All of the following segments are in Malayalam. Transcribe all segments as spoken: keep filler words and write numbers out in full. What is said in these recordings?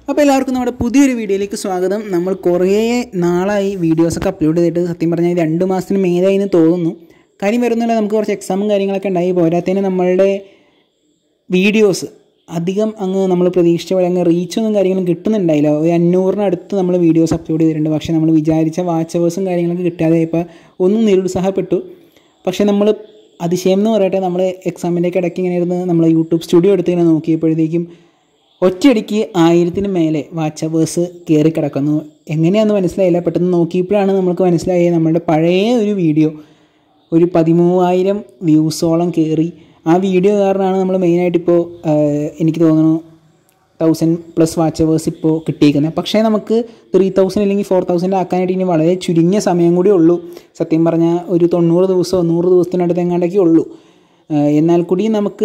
അപ്പോൾ എല്ലാവർക്കും നമ്മുടെ പുതിയൊരു വീഡിയോയിലേക്ക് സ്വാഗതം. നമ്മൾ കുറേ നാളായി വീഡിയോസൊക്കെ അപ്ലോഡ് ചെയ്തിട്ട്, സത്യം പറഞ്ഞാൽ രണ്ട് മാസത്തിന് മേലായി എന്ന് തോന്നുന്നു. കാര്യം വരുന്നില്ല, നമുക്ക് കുറച്ച് എക്സാമും കാര്യങ്ങളൊക്കെ ഉണ്ടായി. പോരാത്തതിന് നമ്മളുടെ വീഡിയോസ് അധികം അങ്ങ് നമ്മൾ പ്രതീക്ഷിച്ച പോലെ അങ്ങ് റീച്ചൊന്നും കാര്യങ്ങളും കിട്ടുന്നുണ്ടായില്ല. ഒരു അഞ്ഞൂറിനടുത്ത് നമ്മൾ വീഡിയോസ് അപ്ലോഡ് ചെയ്തിട്ടുണ്ട്. പക്ഷേ നമ്മൾ വിചാരിച്ച വാച്ച് അവേഴ്സും കാര്യങ്ങളൊക്കെ കിട്ടാതെ ഇപ്പോൾ ഒന്നും നിരുത്സാഹപ്പെട്ടു. പക്ഷേ നമ്മൾ അതിശയം എന്ന് പറയട്ടെ, നമ്മൾ എക്സാമിൻ്റെയൊക്കെ ഇടയ്ക്ക് ഇങ്ങനെ ഇരുന്ന് നമ്മൾ യൂട്യൂബ് സ്റ്റുഡിയോ എടുത്ത് ഇങ്ങനെ നോക്കിയപ്പോഴത്തേക്കും ഒറ്റയടിക്ക് ആയിരത്തിന് മേലെ വാച്ച് അവേഴ്സ് കയറി കിടക്കുന്നു. എങ്ങനെയാണെന്ന് മനസ്സിലായില്ല. പെട്ടെന്ന് നോക്കിയപ്പോഴാണ് നമുക്ക് മനസ്സിലായത് നമ്മളുടെ പഴയ ഒരു വീഡിയോ ഒരു പതിമൂവായിരം വ്യൂസോളം കയറി. ആ വീഡിയോ കാരണമാണ് നമ്മൾ മെയിനായിട്ടിപ്പോൾ എനിക്ക് തോന്നുന്നു തൗസൻഡ് പ്ലസ് വാച്ച് അവേഴ്സ് ഇപ്പോൾ കിട്ടിയിരിക്കുന്നത്. പക്ഷേ നമുക്ക് ത്രീ തൗസൻഡ് അല്ലെങ്കിൽ ഫോർ തൗസൻഡ് ആക്കാനായിട്ട് ഇനി വളരെ ചുരുങ്ങിയ സമയം കൂടി ഉള്ളൂ. സത്യം പറഞ്ഞാൽ ഒരു തൊണ്ണൂറ് ദിവസമോ നൂറ് ദിവസത്തിനടുത്ത് എങ്ങാണ്ടൊക്കെ ഉള്ളൂ. എന്നാൽ കൂടി നമുക്ക്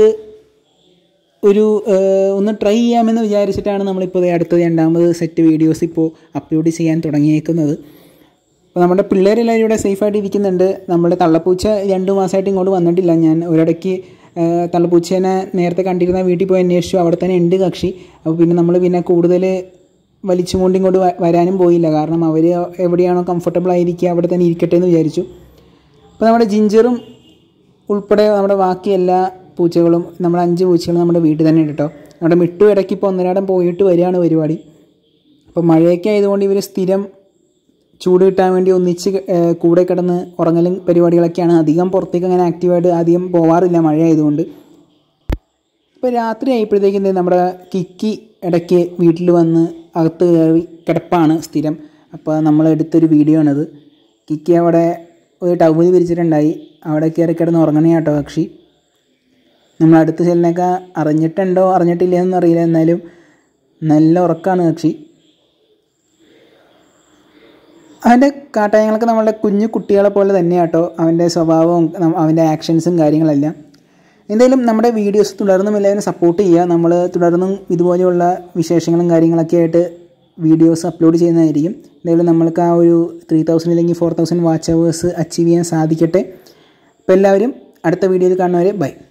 ഒരു ഒന്ന് ട്രൈ ചെയ്യാമെന്ന് വിചാരിച്ചിട്ടാണ് നമ്മളിപ്പോൾ അടുത്തത് രണ്ടാമത് സെറ്റ് വീഡിയോസ് ഇപ്പോൾ അപ്ലോഡ് ചെയ്യാൻ തുടങ്ങിയേക്കുന്നത്. അപ്പോൾ നമ്മുടെ പിള്ളേരെല്ലാവരും ഇവിടെ സേഫായിട്ട് ഇരിക്കുന്നുണ്ട്. നമ്മുടെ തള്ളപ്പൂച്ച രണ്ട് മാസമായിട്ട് ഇങ്ങോട്ട് വന്നിട്ടില്ല. ഞാൻ ഒരിടയ്ക്ക് തള്ളപ്പൂച്ചേനെ നേരത്തെ കണ്ടിരുന്ന വീട്ടിൽ പോയി അന്വേഷിച്ചു. അവിടെ തന്നെ ഉണ്ട് കക്ഷി. അപ്പോൾ പിന്നെ നമ്മൾ പിന്നെ കൂടുതൽ വലിച്ചും കൊണ്ട് ഇങ്ങോട്ട് വരാനും പോയില്ല. കാരണം അവർ എവിടെയാണോ കംഫർട്ടബിൾ ആയിരിക്കുക അവിടെ തന്നെ ഇരിക്കട്ടെ എന്ന് വിചാരിച്ചു. അപ്പോൾ നമ്മുടെ ജിഞ്ചറും ഉൾപ്പെടെ നമ്മുടെ ബാക്കി എല്ലാ പൂച്ചകളും, നമ്മുടെ അഞ്ച് പൂച്ചകളും നമ്മുടെ വീട്ടിൽ തന്നെ ഉണ്ട് കേട്ടോ. നമ്മുടെ മിട്ടു ഇടയ്ക്ക് ഇപ്പോൾ ഒന്നരാടം പോയിട്ട് വരികയാണ് പരിപാടി. അപ്പോൾ മഴയൊക്കെ ആയതുകൊണ്ട് ഇവർ സ്ഥിരം ചൂട് കിട്ടാൻ വേണ്ടി ഒന്നിച്ച് കൂടെ കിടന്ന് ഉറങ്ങലും പരിപാടികളൊക്കെയാണ്. അധികം പുറത്തേക്ക് അങ്ങനെ ആക്റ്റീവായിട്ട് അധികം പോവാറില്ല മഴ ആയതുകൊണ്ട്. ഇപ്പോൾ രാത്രി ആയപ്പോഴത്തേക്കും നമ്മുടെ കിക്കി ഇടയ്ക്ക് വീട്ടിൽ വന്ന് അകത്ത് കയറി കിടപ്പാണ് സ്ഥിരം. അപ്പോൾ നമ്മൾ എടുത്തൊരു വീഡിയോ ആണത്. കിക്കി അവിടെ ഒരു ടവൽ വിരിച്ചിട്ടുണ്ടായി. അവിടെ കയറി കിടന്ന് ഉറങ്ങണേ കേട്ടോ കക്ഷി. നമ്മൾ അടുത്ത ചെല്ലിനൊക്കെ അറിഞ്ഞിട്ടുണ്ടോ അറിഞ്ഞിട്ടില്ലയെന്നൊന്നും അറിയില്ല. എന്നാലും നല്ല ഉറക്കമാണ് കക്ഷി. അവൻ്റെ കാട്ടായങ്ങളൊക്കെ നമ്മളുടെ കുഞ്ഞു കുട്ടികളെ പോലെ തന്നെയാണ് കേട്ടോ അവൻ്റെ സ്വഭാവവും അവൻ്റെ ആക്ഷൻസും കാര്യങ്ങളെല്ലാം. എന്തായാലും നമ്മുടെ വീഡിയോസ് തുടർന്നും എല്ലാവരും സപ്പോർട്ട് ചെയ്യുക. നമ്മൾ തുടർന്നും ഇതുപോലെയുള്ള വിശേഷങ്ങളും കാര്യങ്ങളൊക്കെ ആയിട്ട് വീഡിയോസ് അപ്ലോഡ് ചെയ്യുന്നതായിരിക്കും. എന്തായാലും നമ്മൾക്ക് ആ ഒരു ത്രീ തൗസൻഡ് അല്ലെങ്കിൽ four thousand watch hours achieve ചെയ്യാൻ സാധിക്കട്ടെ. അപ്പോൾ എല്ലാവരും അടുത്ത വീഡിയോയിൽ കാണുന്നവരെ ബൈ.